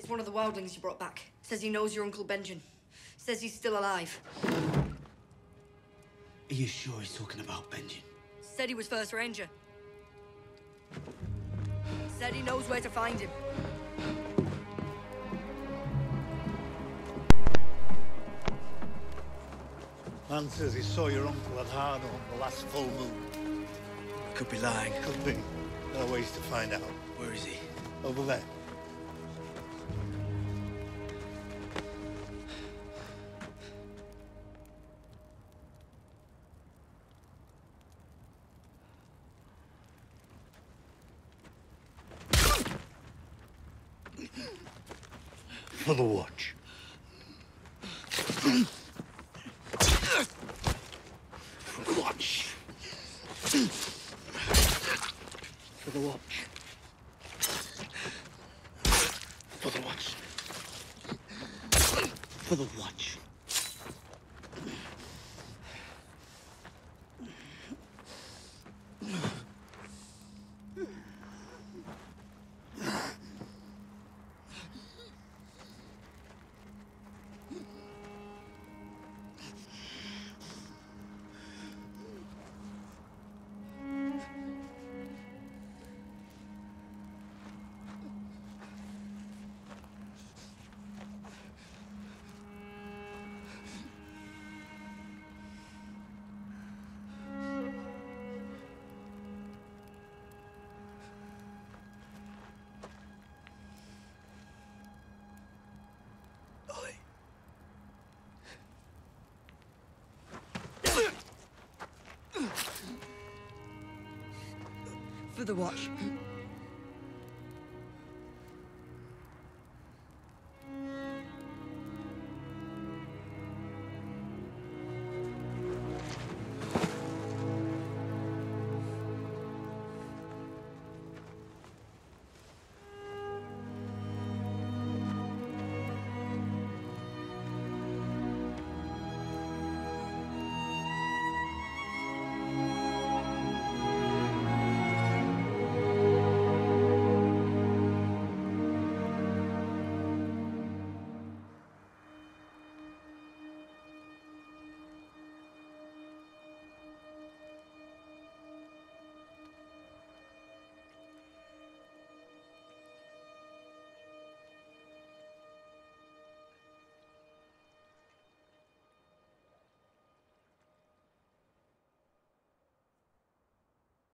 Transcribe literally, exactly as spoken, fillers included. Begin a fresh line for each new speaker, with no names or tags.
one of the wildlings you brought back. Says he knows your Uncle Benjamin. Says he's still alive.
Are you sure he's talking about Benjamin?
Said he was first ranger. Said he knows where to find him.
Man says he saw your uncle at Hard on the last full moon.
Could be lying.
Could be. There are ways to find out.
Where is he?
Over there. For the watch. For the watch. For the watch. For the watch. For the watch.
For the watch.